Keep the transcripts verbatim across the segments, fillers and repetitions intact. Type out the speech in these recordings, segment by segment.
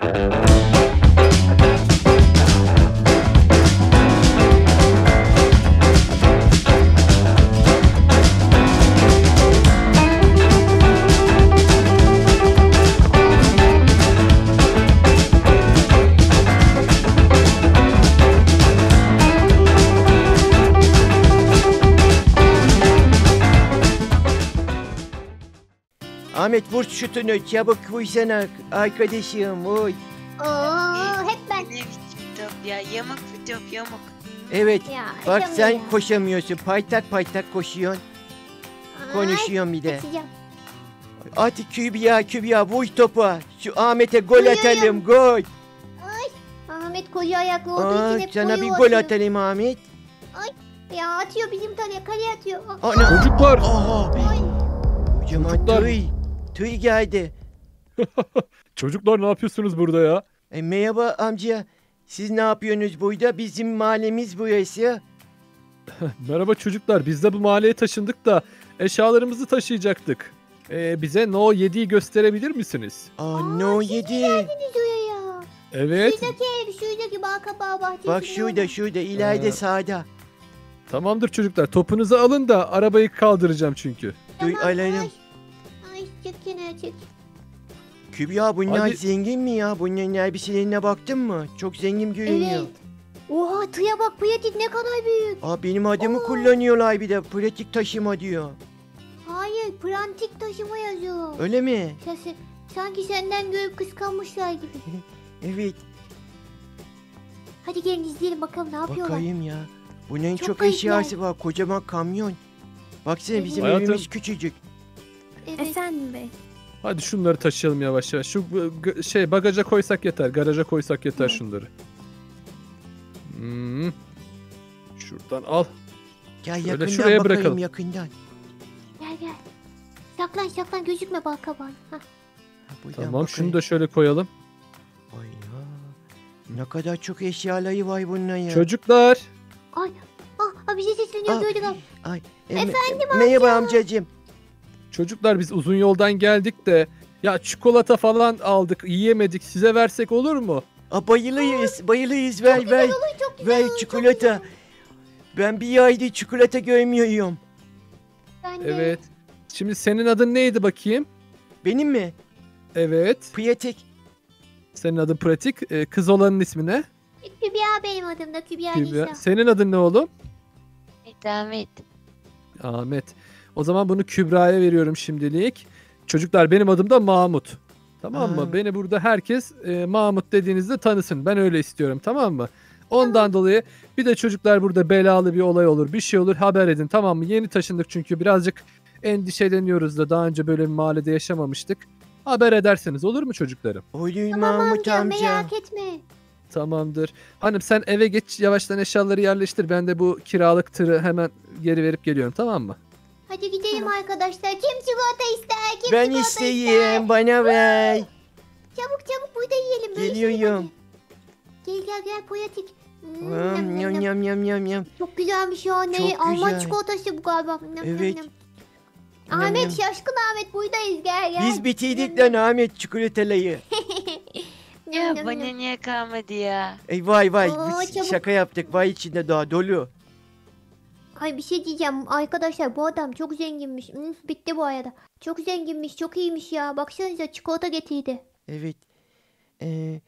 Ahmet vur şutunu çabuk vursana arkadaşım oy. Oo, hep ben. Ne biçim top ya, yamuk bir top, yamuk. Evet Ya, bak yapamıyorum sen ya. koşamıyorsun paytak paytak koşuyorsun konuşuyorsun bir de. Kaçacağım. Hadi Kübra Kübra vur topa şu Ahmet'e gol Vuruyorum. atalım gol. Ahmet koyu ayaklı olduğu Aa, için hep sana koyu bir gol atıyor. atalım Ahmet. Ya atıyor bizim kaleye, kaleye atıyor. Aa, Ana. Çocuklar. Aha. Ay. Kocaman Çocuklar. tüy. Tüy geldi. Çocuklar ne yapıyorsunuz burada ya? E, merhaba amca. Siz ne yapıyorsunuz burada? Bizim mahallemiz burası. Merhaba çocuklar. Biz de bu mahalleye taşındık da eşyalarımızı taşıyacaktık. Ee, bize No yediyi gösterebilir misiniz? Aa, no yedi. Geldiniz oraya. Evet. Şuradaki ev, şuradaki bal kabağı bahçesi. Bak şurada şurada ileride Ee, sağda. Tamamdır çocuklar. Topunuzu alın da arabayı kaldıracağım çünkü. Duy Tamam, alalım. Ay, ay çek kenara çek. Kübra bunlar Hadi. zengin mi ya? Bunların elbiselerine baktın mı? Çok zengin görünüyor. Evet. Oha tıya bak pratik ne kadar büyük. Aa, benim adımı Oo. kullanıyorlar bir de. Pratik taşıma diyor. Hayır prantik taşıma yazıyor. Öyle mi? Sesi, sanki senden görüp kıskanmışlar gibi. Evet. Hadi gelin izleyelim bakalım ne yapıyorlar. Bakayım ya. Bunun çok, Çok garipler. eşyası var. Kocaman kamyon. Baksana bizim Hayatım. evimiz küçücük. Evet. Efendim bey. Hadi şunları taşıyalım yavaş yavaş. Şu g- şey bagaja koysak yeter. Garaja koysak yeter şunları. Hmm. Şuradan al. Gel Şöyle yakından şuraya bakayım bırakalım. yakından. Gel gel. Saklan saklan gözükme bal kabağın. Hah. Ha, buradan Tamam şunu bakayım. da şöyle koyalım. Ay ya. Ne kadar çok eşyaları var bunların ya. Çocuklar. Ay. Ah, ah bize sesleniyor Ah, duyduk abi. Ay, e, Efendim Merhaba amcacığım. Çocuklar biz uzun yoldan geldik de ya çikolata falan aldık yiyemedik size versek olur mu? Aa, bayılıyız, bayılıyız. Ver, ver, Çok güzel ver olur, çok çikolata. Ben bir aydır çikolata görmüyorum. Ben de. Evet. Şimdi senin adın neydi bakayım? Benim mi? Evet. Pratik. Senin adın Pratik. Ee, kız olanın ismi ne? Kübra benim adım da Kübra Kübra. Nisa. Senin adın ne oğlum? Ahmet. Ahmet. O zaman bunu Kübra'ya veriyorum şimdilik. Çocuklar benim adım da Mahmut. Tamam mı? Aa. Beni burada herkes e, Mahmut dediğinizde tanısın. Ben öyle istiyorum tamam mı? Ondan dolayı bir de çocuklar burada belalı bir olay olur, bir şey olur haber edin tamam mı? Yeni taşındık çünkü birazcık endişeleniyoruz da daha önce böyle bir mahallede yaşamamıştık. Haber ederseniz olur mu çocuklarım? Olur Tamam Mahmut amca, amca. merak etme. Tamamdır. Hanım sen eve geç yavaştan eşyaları yerleştir. Ben de bu kiralık tırı hemen geri verip geliyorum tamam mı? Hadi gidelim arkadaşlar. Kim çikolata ister? Kim Ben çikolata ister? isteyeyim, bana ver. Çabuk çabuk burada yiyelim. Böyle Geliyorum. hadi. Gel gel gel pratik. Hmm, Yam nam, nam, yam nam. yam yam yam yam. Çok güzelmiş ya. Ne? Çok Alman güzel. çikolatası bu galiba. Nam, nam, Evet. nam. Nam, Ahmet nam. şaşkın Ahmet buradayız gel gel. Biz bitirdik lan Ahmet çikolatalayı. Nam, Ya nam, bana nam. niye kalmadı ya? Ey vay vay Oo, biz çabuk. şaka yaptık. Vay içinde daha dolu. Ay bir şey diyeceğim arkadaşlar bu adam çok zenginmiş. Hmm, bitti bu arada. Çok zenginmiş çok iyiymiş ya. Baksanıza çikolata getirdi. Evet. Ee,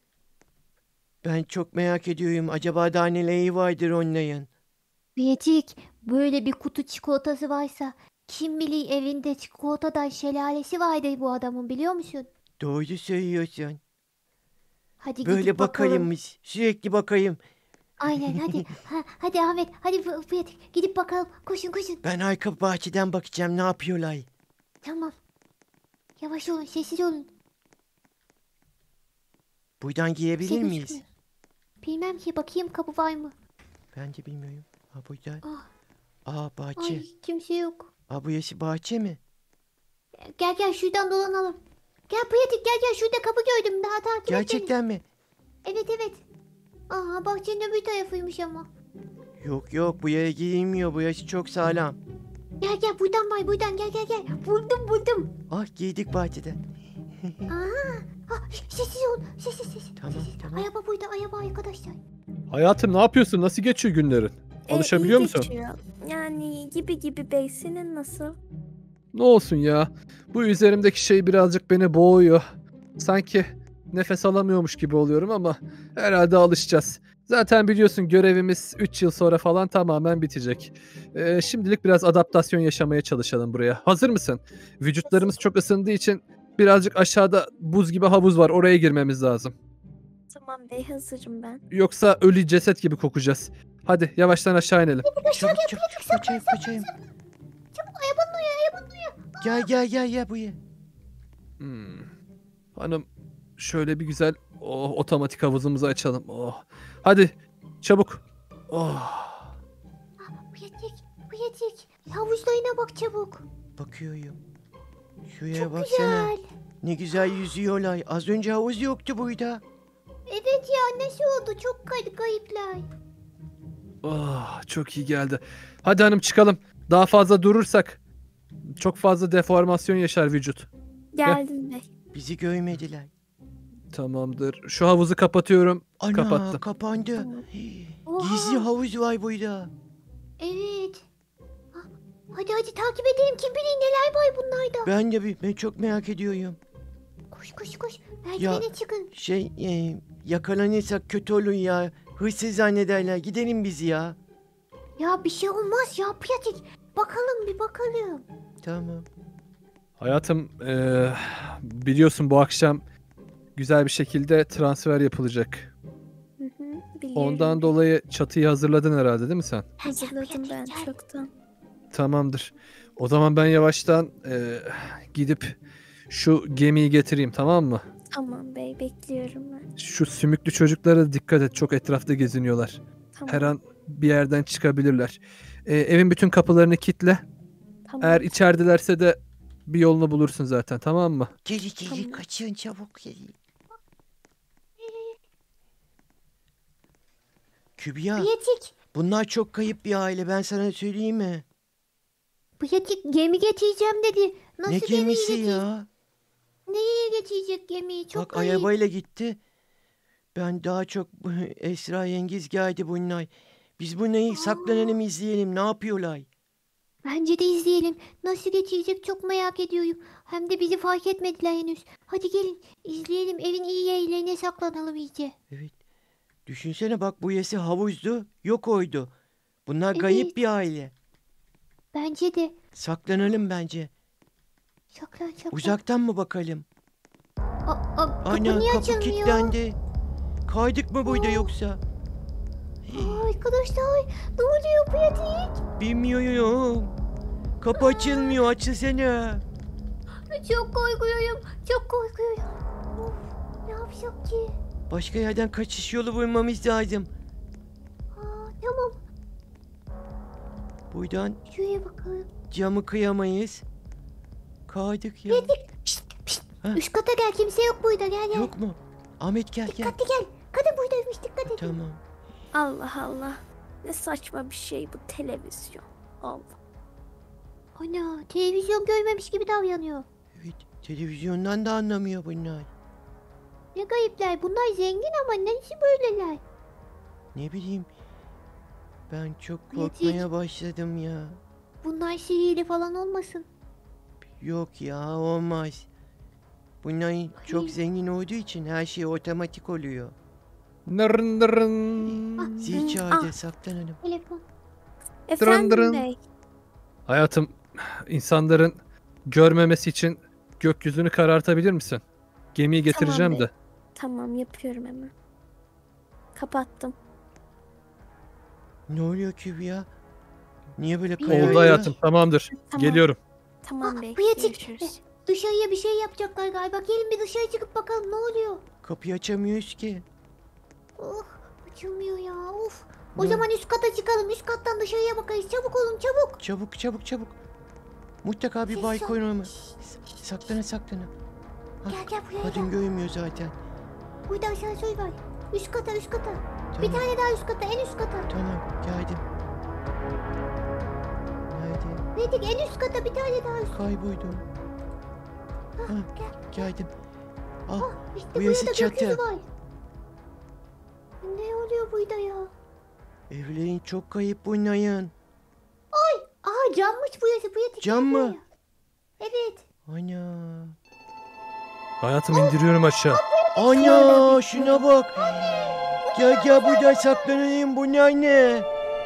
ben çok merak ediyorum. Acaba daha neleri vardır onların? Pratik böyle bir kutu çikolatası varsa kim bilir evinde çikolatadan şelalesi vardır bu adamın biliyor musun? Doğru söylüyorsun. Hadi Böyle gidip bakayım bakalım. biz. Sürekli bakayım. Aynen hadi. Ha, hadi Ahmet hadi F- Pratik gidip bakalım. Koşun koşun. Ben arka bahçeden bakacağım ne yapıyorlar. Tamam. Yavaş olun sessiz olun. Buradan Bir girebilir şey miyiz? gözükmüyor. Bilmem ki bakayım kapı var mı? Ben de bilmiyorum. Ha buradan. Ah, Aa bahçe. ay kimse yok. Aa burası bahçe mi? Gel gel şuradan dolanalım. Gel Pratik gel gel şurada kapı gördüm daha takip et beni. Gerçekten mi? Evet evet. Aha bahçenin öbür tarafıymış ama. Yok yok bu yere girilmiyor. Burası çok sağlam. Gel gel buradan var buradan gel gel gel. Buldum buldum. Ah girdik bahçeden. Aa Ha, sessiz ol. Sessiz sessiz. Tamam, sessiz. tamam. Araba buydu araba arkadaşlar. Hayatım ne yapıyorsun? Nasıl geçiyor günlerin? E, Alışabiliyor iyi musun? geçiyor. Yani gibi gibi bey, senin nasıl? Ne olsun ya. Bu üzerimdeki şey birazcık beni boğuyor. Sanki nefes alamıyormuş gibi oluyorum ama herhalde alışacağız. Zaten biliyorsun görevimiz üç yıl sonra falan tamamen bitecek. Ee, şimdilik biraz adaptasyon yaşamaya çalışalım buraya. Hazır mısın? Vücutlarımız çok ısındığı için birazcık aşağıda buz gibi havuz var. Oraya girmemiz lazım. Tamam bey, hazırım ben. Yoksa ölü ceset gibi kokacağız. Hadi yavaştan aşağı inelim. Çabuk çabuk. Kaçayım kaçayım. Çabuk arabanın uyuyor arabanın uyuyor. Gel gel gel gel buraya. Hmm. Hanım şöyle bir güzel oh, otomatik havuzumuzu açalım. Oh. Hadi çabuk. Oh. Pratik pratik. Havuzlarına bak çabuk. Bakıyorum. Şuraya Çok baksana. güzel. Ne güzel yüzüyorlar. Az önce havuz yoktu burada. Evet ya nasıl oldu? Çok kay- kayıplar. Oh, çok iyi geldi. Hadi hanım çıkalım. Daha fazla durursak çok fazla deformasyon yaşar vücut. Geldim bey. Bizi görmediler. Tamamdır. Şu havuzu kapatıyorum. Ana Kapattım. kapandı. Tamam. Oha. Gizli havuz var burada. Evet. Ha, Hadi hadi takip edelim. Kim bilir neler var bunlarda. Ben de bir ben çok merak ediyorum. Koş koş koş. Merdivene çıkın. Şey e, yakalanırsak kötü olur ya. Hırsız zannederler. Gidelim biz ya. Ya bir şey olmaz ya pratik. Bakalım bir bakalım. Tamam. Hayatım eee, biliyorsun bu akşam güzel bir şekilde transfer yapılacak. Hı hı, biliyorum. Ondan dolayı çatıyı hazırladın herhalde değil mi sen? Hazırladım Gel, ben gel. çoktan. Tamamdır. O zaman ben yavaştan eee, gidip şu gemiyi getireyim, tamam mı? Tamam bey, bekliyorum ben. Şu sümüklü çocuklara da dikkat et. Çok etrafta geziniyorlar. Tamam. Her an bir yerden çıkabilirler. Ee, evin bütün kapılarını kilitle. Tamam. Eğer içeridelerse de bir yolunu bulursun zaten, tamam mı? Geri geri Tamam. kaçın çabuk geri. Kübra Pratik. bunlar çok kayıp bir aile, ben sana söyleyeyim mi? Pratik gemi getireceğim dedi. Nasıl Ne gemiyi gemisi getir- ya? Nereye getirecek gemiyi? Çok Bak kayıp. arabayla gitti. Ben daha çok Esra Yengiz geldi bunlar. Biz bunları saklanalım izleyelim ne yapıyorlar. Bence de izleyelim. Nasıl geçecek çok merak ediyorum. Hem de bizi fark etmediler henüz. Hadi gelin izleyelim. Evin iyi yerlerine saklanalım iyice. Evet. Düşünsene bak bu yesi havuzdu yok oydu. Bunlar Evet. kayıp bir aile. Bence de. Saklanalım bence. Saklan saklan. Uzaktan mı bakalım? Aa, aa, kapı Ana niye kapı açılmıyor? kilitlendi. Kaydık mı burada Aa. yoksa? Aa, arkadaşlar ne oluyor pratik? Bilmiyorum. Kapı açılmıyor açılsana. Çok korkuyorum. Çok korkuyorum. Of, ne yapacak ki? Başka yerden kaçış yolu bulmamız lazım. Aa, tamam. Buradan Şuraya bakalım. camı kıyamayız. Kaydık ya. Şşt, şşt. Ha? Üst kata gel. Kimse yok burada. Gel gel. Yok mu? Ahmet gel gel. Dikkatli gel. Kadın buradaymış. Dikkat et. Tamam. Allah Allah. Ne saçma bir şey bu televizyon. Allah. Ana televizyon görmemiş gibi davranıyor. Evet. Televizyondan da anlamıyor bunlar. Ne garipler. Bunlar zengin ama nasıl böyleler? Ne bileyim. Ben çok Pratik. korkmaya başladım ya. Bunlar sihirli falan olmasın. Yok ya olmaz. Bunlar çok Ay. zengin olduğu için her şey otomatik oluyor. Nırın nırın. Zil Hı, çaldı ah. saklanalım. Telefon. Efendim dırın. bey. Hayatım, insanların görmemesi için gökyüzünü karartabilir misin? Gemiyi getireceğim bey. de. Tamam, yapıyorum hemen. Kapattım. Ne oluyor ki bu ya? Niye böyle Oldu kayıyor? Oldu hayatım, tamamdır. Tamam. Geliyorum. Tamam Ah, bey. pratik. Görüşürüz. Dışarıya bir şey yapacaklar galiba. Gelin bir dışarı çıkıp bakalım ne oluyor. Kapıyı açamıyoruz ki. Oh açılmıyor ya of. O Ne? zaman üst kata çıkalım. Üst kattan dışarıya bakarız. Çabuk olun çabuk. Çabuk çabuk çabuk. Mutlaka bir Ses balkon yok. olma. Şşt, Saklana saklana. Ha, Gel gel buraya kadın gel. görmüyor zaten. Burada asansör var. Üst kata üst kata. Bir Tamam, tane daha üst kata en üst kata. tamam geldim. Nerede? Pratik en üst kata bir tane daha üst. Kayboldum. Ah, Ha, gel. geldim. Ah, İşte burası burada çatı. gökyüzü var. Ne oluyor burada ya? Evlerin çok kayıp bunların. Aa cammış burası. Pratik Cam gel mı? buraya. Evet. Ana. Hayatım indiriyorum aşağı. Ana şuna bak. Gel gel buradan saklanayım. Bunlar ne?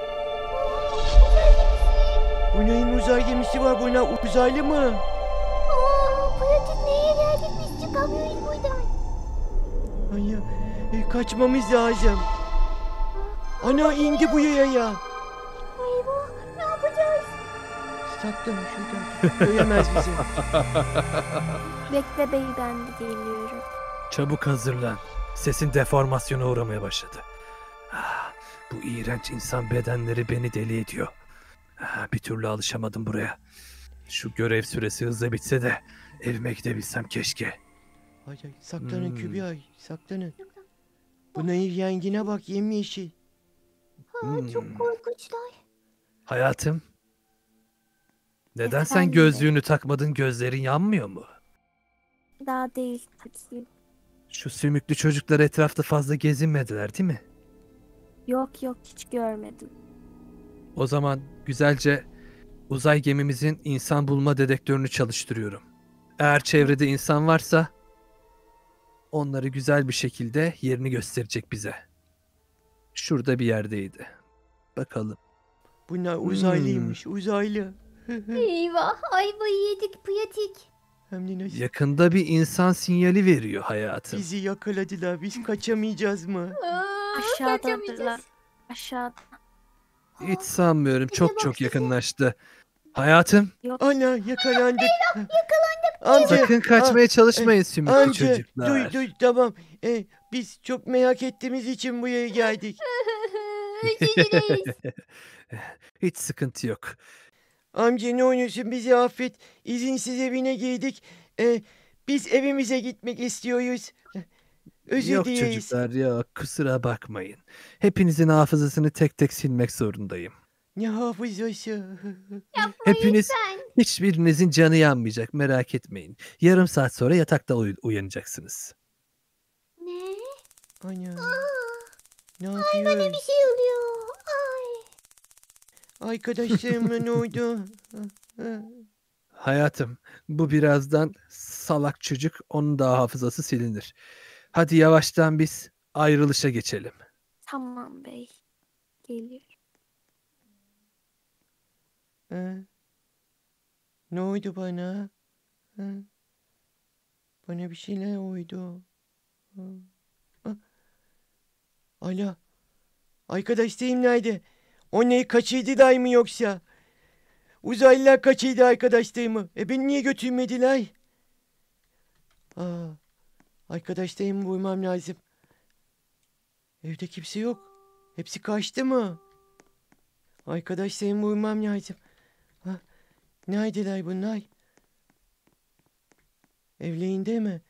Bunların uzay gemisi var. Bunlar uzaylı mı? Aa pratik neye geldik biz çıkamıyoruz buradan. Ana. E, kaçmamız lazım. Ana indi buraya ya. Eyvah ne yapacağız? Saklan şuradan. Göremez bizi. Bekle bey ben de geliyorum. Çabuk hazırlan. Sesin deformasyona uğramaya başladı. Ah, bu iğrenç insan bedenleri beni deli ediyor. Ah, bir türlü alışamadım buraya. Şu görev süresi hızla bitse de evime gidebilsem keşke. Hadi saklanın Hmm. Kübra. Saklanın. Bunların rengine bak yemyeşil. Aa Hmm. çok korkunçlar. Hayatım. Neden sen Efendim? gözlüğünü takmadın? Gözlerin yanmıyor mu? Daha değil tabii. Şu sümüklü çocuklar etrafta fazla gezinmediler değil mi? Yok yok hiç görmedim. O zaman güzelce uzay gemimizin insan bulma dedektörünü çalıştırıyorum. Eğer çevrede insan varsa onları güzel bir şekilde yerini gösterecek bize. Şurada bir yerdeydi. Bakalım. Bunlar Hmm. uzaylıymış. Uzaylı. Eyvah ayvayı yedik pratik. Hem de nasıl? Yakında bir insan sinyali veriyor hayatım. Bizi yakaladılar. Biz kaçamayacağız mı? Aa, Aşağıdadırlar. kaçamayacağız. Aşağıda. Hiç sanmıyorum. Bize Çok bak çok bize. yakınlaştı. Hayatım, Yok. Ana yakalandık. Amca. sakın kaçmaya çalışmayın sümüklü Amca. çocuklar. Duy duy tamam. E, biz çok merak ettiğimiz için buraya geldik. Özür dileriz. Hiç sıkıntı yok. Amca ne olursun bizi affet. İzinsiz evine girdik. E, biz evimize gitmek istiyoruz. Özür Yok dileriz. çocuklar yok, kusura bakmayın. Hepinizin hafızasını tek tek silmek zorundayım. Ne hafızası. Hepiniz, Ben. hiçbirinizin canı yanmayacak, merak etmeyin. Yarım saat sonra yatakta uy- uyanacaksınız. Ne? Ana. Ne Ay bana yapıyorsun? bir şey oluyor. Ay. Arkadaşlarımla ne oldu? Hayatım, bu birazdan salak çocuk, onun da hafızası silinir. Hadi yavaştan biz ayrılışa geçelim. Tamam bey. Geliyor. Ha? Ne oldu bana? Ha? Bana bir şeyler oldu. Ha? Ha? Ala. Arkadaşlarım nerede? Onları kaçırdılar mı yoksa? Uzaylılar kaçırdı arkadaşlarımı. E beni niye götürmediler? Aa, arkadaşlarımı bulmam lazım. Evde kimse yok. Hepsi kaçtı mı? Arkadaşlarımı bulmam lazım. Ha, neredeler bunlar? Evlerinde mi?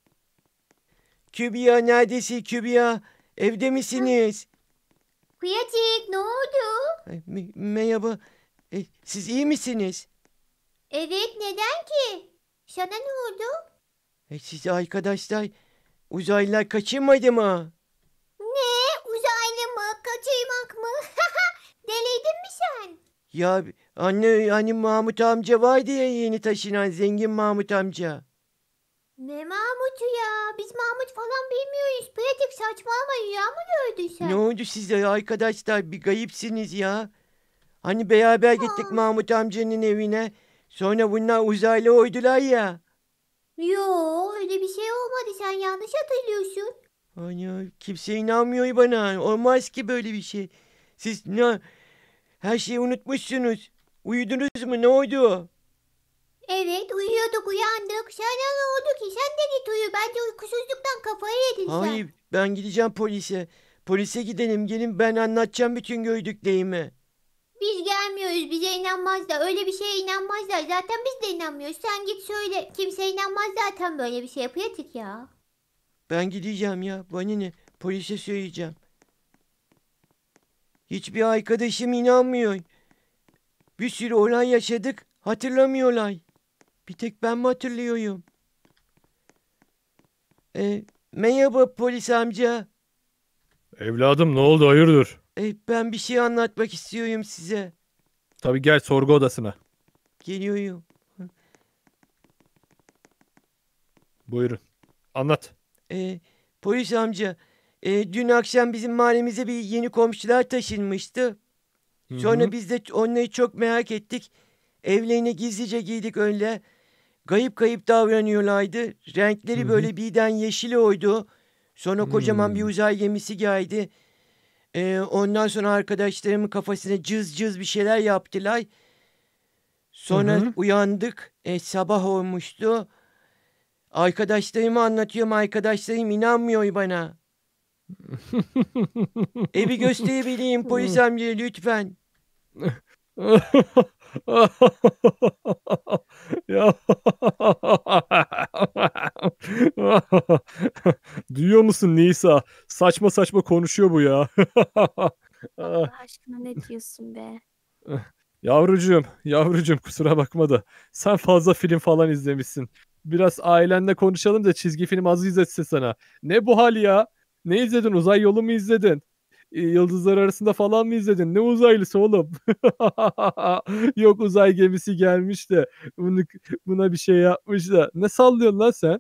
Kübra neredesin Kübra? Evde misiniz? Pratik ne oldu? Ay, me- merhaba. E, siz iyi misiniz? Evet neden ki? Sana ne oldu? E, siz arkadaşlar uzaylılar kaçırmadı mı? Ne? Uzaylı mı? Kaçırmak mı? Deliydin mi sen? Ya anne hani Mahmut amca vardı ya yeni taşınan zengin Mahmut amca. Ne Mahmut'u ya? Biz Mahmut falan bilmiyoruz. Pratik saçmalama rüya mı gördün sen? Ne oldu size arkadaşlar bir gayipsiniz ya. Hani beraber gittik Aa. Mahmut amcanın evine. Sonra bunlar uzaylı oydular ya. Yo öyle bir şey olmadı. Sen yanlış hatırlıyorsun. Hani kimse inanmıyor bana. Olmaz ki böyle bir şey. Siz ne her şeyi unutmuşsunuz. Uyudunuz mu ne oldu? Evet uyuyorduk uyandık. Sana ne oldu ki? Sen de git uyu. Bence uykusuzluktan kafayı yedin sen. Hayır ben gideceğim polise. Polise gidelim gelin ben anlatacağım bütün gördüklerimi. Biz gelmiyoruz. Bize inanmazlar. Öyle bir şeye inanmazlar. Zaten biz de inanmıyoruz. Sen git söyle. Kimse inanmaz zaten böyle bir şey pratik ya. Ben gideceğim ya. Bana ne? Polise söyleyeceğim. Hiçbir arkadaşım inanmıyor. Bir sürü olay yaşadık. Hatırlamıyorlar. Bir tek ben mi hatırlıyorum? E, merhaba polis amca. Evladım ne oldu hayırdır? E, ben bir şey anlatmak istiyorum size. Tabii gel sorgu odasına. Geliyorum. Buyurun. Anlat. E, polis amca. E, dün akşam bizim mahallemize bir yeni komşular taşınmıştı. Hı Sonra hı. biz de onları çok merak ettik. Evlerine gizlice girdik öyle. Gayip gayip davranıyorlardı. Hı Renkleri hı. böyle birden yeşil oydu. Sonra kocaman bir Hmm. uzay gemisi geldi. Ee, ondan sonra arkadaşlarımın kafasına cız cız bir şeyler yaptılar. Hı Sonra hı. uyandık. E, sabah olmuştu. Arkadaşlarıma anlatıyorum. Arkadaşlarım inanmıyor bana. Evi gösterebileyim polis amca lütfen. Ya. Duyuyor musun Nisa? Saçma saçma konuşuyor bu ya. Allah aşkına ne diyorsun be? Yavrucuğum, yavrucuğum kusura bakma da sen fazla film falan izlemişsin. Biraz ailenle konuşalım da çizgi film az izletsin sana. Ne bu hal ya? Ne izledin? Uzay yolu mu izledin? Ee, Yıldızlar arasında falan mı izledin? Ne uzaylısı oğlum? Yok uzay gemisi gelmiş de bunu, buna bir şey yapmış da. Ne sallıyorsun lan sen?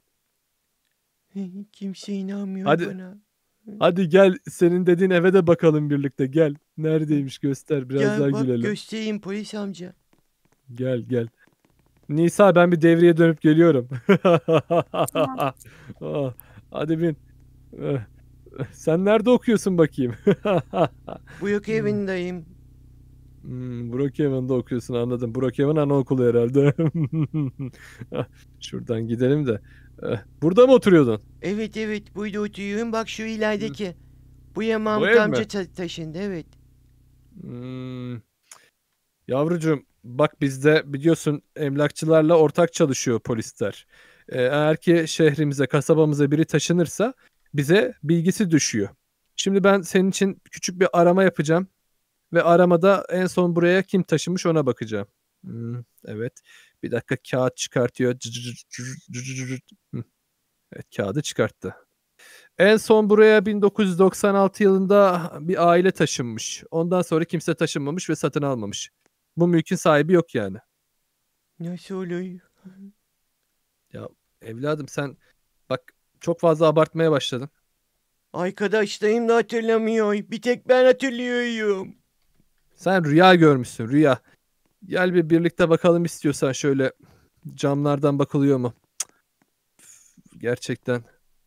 Kimse inanmıyor Hadi bana. hadi gel senin dediğin eve de bakalım birlikte gel. Neredeymiş göster biraz daha Gel bak gülelim. göstereyim polis amca. Gel gel. Nisa ben bir devreye dönüp geliyorum. Tamam. Ah, hadi bin. Eh, Sen nerede okuyorsun bakayım? Bu yok Hmm, evindeyim. hmm, Brookhaven'da okuyorsun anladım. Brookhaven anaokulu herhalde. Ah, Şuradan gidelim de. Eh, Burada mı oturuyordun? Evet evet burada oturuyorum. Bak şu Hmm, ilerideki. Buraya Bu Mahmut ev amca mi? ta- taşındı evet. Hmm, Yavrucuğum bak bizde biliyorsun emlakçılarla ortak çalışıyor polisler. Ee, eğer ki şehrimize, kasabamıza biri taşınırsa bize bilgisi düşüyor. Şimdi ben senin için küçük bir arama yapacağım ve aramada en son buraya kim taşımış ona bakacağım. Hmm, evet. Bir dakika kağıt çıkartıyor. Cı cı cı cı cı cı cı. Hı, evet kağıdı çıkarttı. En son buraya bin dokuz yüz doksan altı yılında bir aile taşınmış. Ondan sonra kimse taşınmamış ve satın almamış. Bu mülkün sahibi yok yani. Nasıl oluyor? Ya evladım sen bak çok fazla abartmaya başladın. Arkadaşlarım da hatırlamıyor. Bir tek ben hatırlıyorum. Sen rüya görmüşsün rüya. Gel bir birlikte bakalım istiyorsan şöyle camlardan bakılıyor mu? Gerçekten.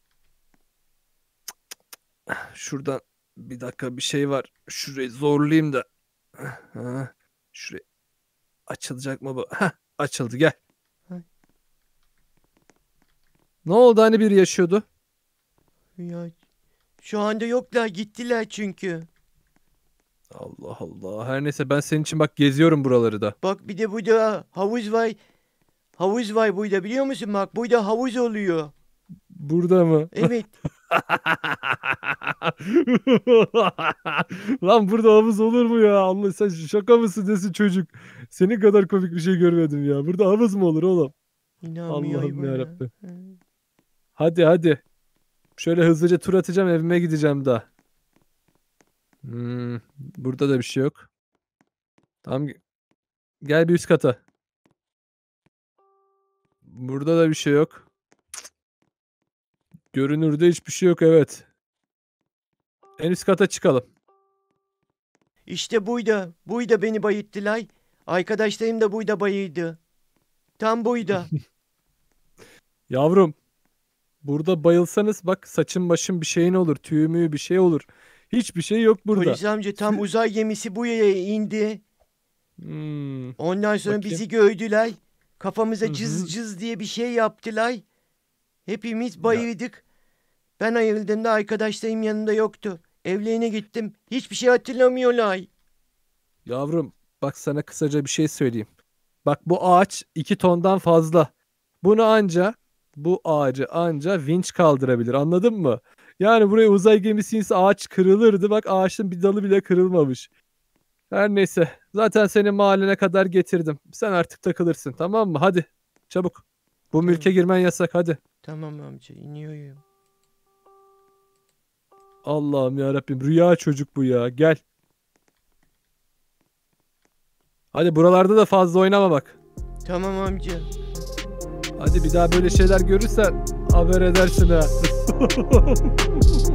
Şuradan bir dakika bir şey var. Şurayı zorlayayım da. Ha, şurayı açılacak mı bu? Hah, açıldı gel. Ay. Ne oldu hani biri yaşıyordu? Ya, şu anda yoklar gittiler çünkü. Allah Allah. Her neyse ben senin için bak geziyorum buraları da. Bak bir de burada havuz var. Havuz var burada biliyor musun? Bak burada havuz oluyor. Burada mı? Evet. Lan burada havuz olur mu ya? Allah sen şaka mısın desin çocuk. Senin kadar komik bir şey görmedim ya. Burada havuz mu olur oğlum? İnanmıyor Allah'ım bana. yarabbim. Hı. Hadi hadi. Şöyle hızlıca tur atacağım evime gideceğim daha. Hmm, burada da bir şey yok. Tamam gel bir üst kata. Burada da bir şey yok. Görünürde hiçbir şey yok evet. En üst kata çıkalım. İşte buydu. Buydu beni bayılttılar. Arkadaşlarım da buyda bayıldı. Tam buyda. Yavrum burada bayılsanız bak saçın başın bir şeyin olur. Tüyü müyü bir şey olur. Hiçbir şey yok burada. Polis amca tam Si- uzay gemisi buraya indi. Hmm, Ondan sonra bakayım. bizi gördüler. Kafamıza Hı cız hı. cız diye bir şey yaptılar. Hepimiz Ya, bayıldık. Ben ayrıldığımda arkadaşlarım yanında yoktu. Evlerine gittim. Hiçbir şey hatırlamıyorlar. yavrum bak sana kısaca bir şey söyleyeyim. Bak bu ağaç iki tondan fazla. Bunu anca bu ağacı anca vinç kaldırabilir anladın mı? Yani buraya uzay gemisi inse ağaç kırılırdı. Bak ağaçın bir dalı bile kırılmamış. Her neyse zaten seni mahallene kadar getirdim. Sen artık takılırsın tamam mı? Hadi çabuk. Bu Tamam. mülke girmen yasak hadi. Tamam amca iniyorum. Allah'ım ya Rabbim, rüya çocuk bu ya. Gel. Hadi buralarda da fazla oynama bak. Tamam amca. Hadi bir daha böyle şeyler görürsen haber edersin ha.